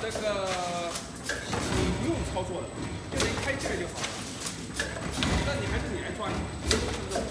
这个你不用操作的，就连开这个就好了。但你还是连穿，